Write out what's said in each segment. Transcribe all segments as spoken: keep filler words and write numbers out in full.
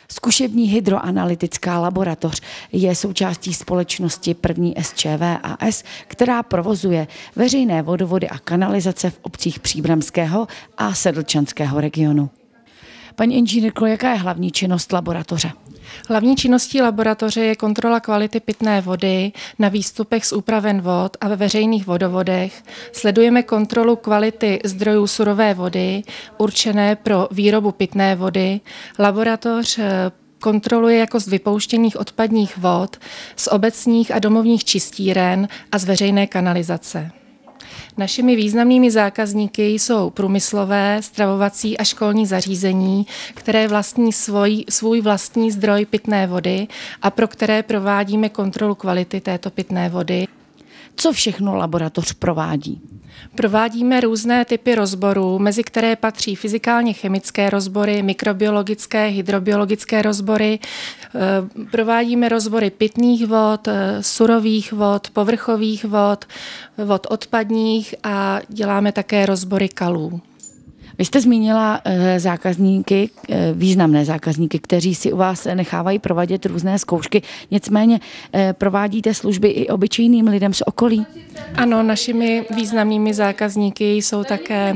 Zkušební hydroanalytická laboratoř je součástí společnosti první S Č V a S, která provozuje veřejné vodovody a kanalizace v obcích Příbramského a Sedlčanského regionu. Paní inženýrko, jaká je hlavní činnost laboratoře? Hlavní činností laboratoře je kontrola kvality pitné vody na výstupech z úpraven vod a ve veřejných vodovodech. Sledujeme kontrolu kvality zdrojů surové vody určené pro výrobu pitné vody. Laboratoř kontroluje jakost vypouštěných odpadních vod z obecních a domovních čistíren a z veřejné kanalizace. Našimi významnými zákazníky jsou průmyslové, stravovací a školní zařízení, které vlastní svůj, svůj vlastní zdroj pitné vody a pro které provádíme kontrolu kvality této pitné vody. Co všechno laboratoř provádí? Provádíme různé typy rozborů, mezi které patří fyzikálně-chemické rozbory, mikrobiologické, hydrobiologické rozbory. Provádíme rozbory pitných vod, surových vod, povrchových vod, vod odpadních a děláme také rozbory kalů. Vy jste zmínila zákazníky, významné zákazníky, kteří si u vás nechávají provádět různé zkoušky. Nicméně provádíte služby i obyčejným lidem z okolí? Ano, našimi významnými zákazníky jsou také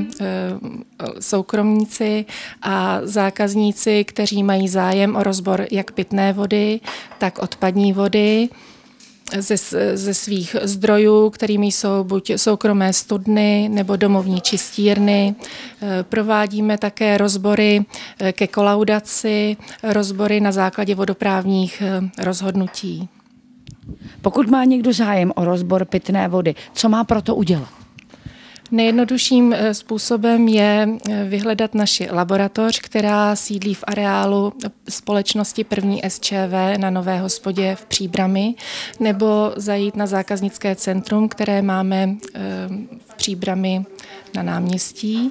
soukromníci a zákazníci, kteří mají zájem o rozbor jak pitné vody, tak odpadní vody ze, ze svých zdrojů, kterými jsou buď soukromé studny nebo domovní čistírny. Provádíme také rozbory ke kolaudaci, rozbory na základě vodoprávních rozhodnutí. Pokud má někdo zájem o rozbor pitné vody, co má pro to udělat? Nejjednodušším způsobem je vyhledat naši laboratoř, která sídlí v areálu společnosti první S Č V na Nové Hospodě v Příbrami, nebo zajít na zákaznické centrum, které máme v Příbrami na náměstí.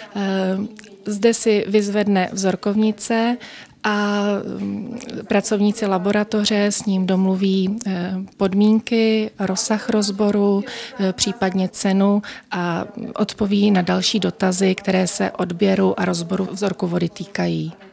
Zde si vyzvedne vzorkovnice a pracovníci laboratoře s ním domluví podmínky, rozsah rozboru, případně cenu a odpoví na další dotazy, které se odběru a rozboru vzorku vody týkají.